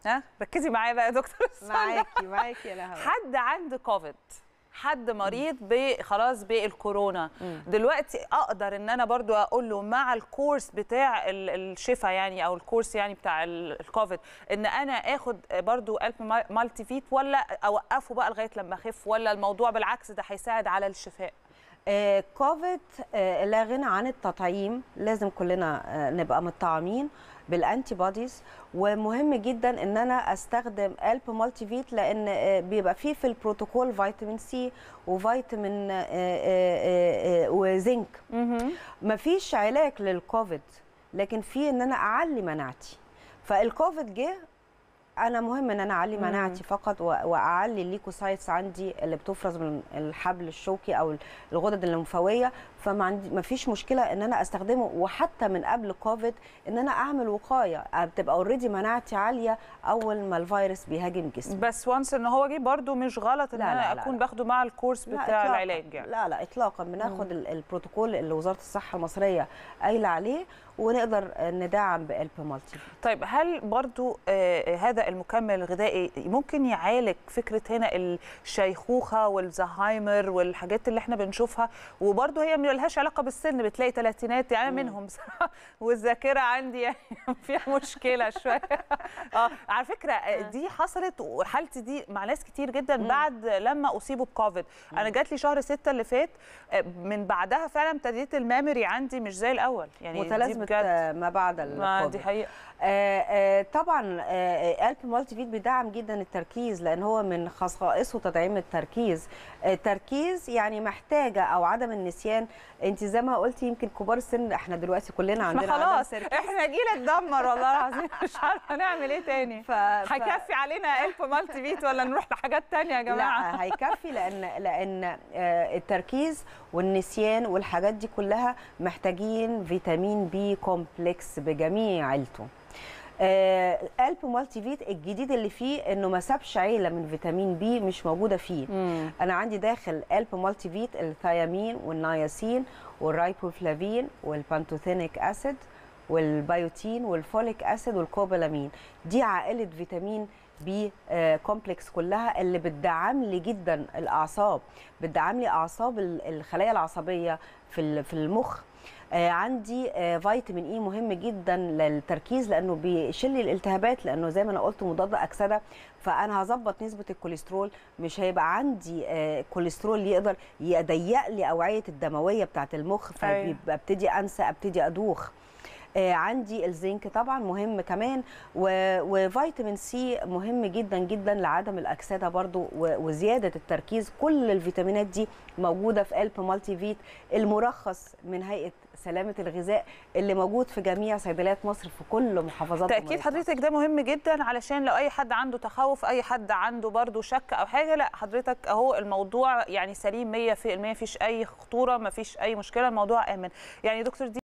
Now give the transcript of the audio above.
ها ركزي معايا بقى يا دكتور. معاكي يا نهى. حد عنده كوفيد، حد مريض خلاص بالكورونا، دلوقتي اقدر ان انا برضو اقول له مع الكورس بتاع الشفاء يعني او الكورس يعني بتاع الكوفيد ان انا اخد برضو ألب مالتي فيت، ولا اوقفه بقى لغايه لما اخف، ولا الموضوع بالعكس ده هيساعد على الشفاء؟ كوفيد لا غنى عن التطعيم، لازم كلنا نبقى متطعمين بالانتي بوديز. ومهم جدا ان انا استخدم ألب مالتي فيت لان بيبقى فيه في البروتوكول فيتامين سي وفيتامين وزنك. مفيش علاج للكوفيد، لكن في ان انا اعلي مناعتي. فالكوفيد جه، انا مهم ان انا اعلي مناعتي فقط واعلي الليكوسايتس عندي اللي بتفرز من الحبل الشوكي او الغدد الليمفاويه. فما فيش مشكله ان انا استخدمه، وحتى من قبل كوفيد ان انا اعمل وقايه، بتبقى اوريدي مناعتي عاليه اول ما الفيروس بيهاجم جسمي. بس وانس ان هو جه برده مش غلط ان انا اكون باخده مع الكورس بتاع العلاج يعني. لا اطلاقا، بناخد البروتوكول اللي وزاره الصحه المصريه قايله عليه ونقدر ندعم بألب مالتي. طيب هل برضو هذا المكمل الغذائي ممكن يعالج فكره هنا الشيخوخه والزهايمر والحاجات اللي احنا بنشوفها، وبرضو هي ما لهاش علاقه بالسن، بتلاقي ثلاثينات يعني منهم بصراحه والذاكره عندي يعني فيها مشكله شويه. على فكره دي حصلت وحالتي دي مع ناس كتير جدا بعد لما اصيبوا بكوفيد. انا جات لي شهر 6 اللي فات، من بعدها فعلا ابتديت الميموري عندي مش زي الاول يعني. متلازمه ما بعد الكوفيد. دي حقيقه. طبعا ألب مالتي فيت بيدعم جدا التركيز، لان هو من خصائصه تدعيم التركيز. التركيز يعني محتاجه او عدم النسيان. انت زي ما قلتي يمكن كبار السن احنا دلوقتي كلنا عندنا خلاص احنا جيل اتدمر والله العظيم، مش عارفه نعمل ايه تاني. هيكفي علينا ألب مالتي فيت ولا نروح لحاجات تانيه يا جماعه؟ لا هيكفي، لان التركيز والنسيان والحاجات دي كلها محتاجين فيتامين بي كومبلكس بجميع عيلته. ألب مالتي فيت الجديد اللي فيه انه ما سابش عيله من فيتامين بي مش موجوده فيه. انا عندي داخل ألب مالتي فيت الثيامين والنياسين والرايبوفلافين والبانتوثينيك اسيد والبيوتين والفوليك اسيد والكوبالامين. دي عائله فيتامين بي كومبلكس كلها اللي بتدعم لي جدا الاعصاب، بتدعم لي اعصاب الخلايا العصبيه في المخ. عندي فيتامين اي مهم جدا للتركيز لانه بيشيل لي الالتهابات، لانه زي ما انا قلت مضاد اكسده. فانا هظبط نسبه الكوليسترول، مش هيبقى عندي كوليسترول يقدر يضيق لي اوعيه الدمويه بتاعه المخ، فابتدي انسى، ابتدي ادوخ. عندي الزنك طبعا مهم كمان، وفيتامين سي مهم جدا جدا لعدم الاكسده برضو وزياده التركيز. كل الفيتامينات دي موجوده في ألب مالتي فيت المرخص من هيئه سلامه الغذاء اللي موجود في جميع صيدليات مصر في كل محافظات. تاكيد حضرتك ده مهم جدا علشان لو اي حد عنده تخوف، اي حد عنده برضو شك او حاجه، لا حضرتك اهو الموضوع يعني سليم 100%، مفيش اي خطوره، مفيش اي مشكله، الموضوع امن يعني. دكتور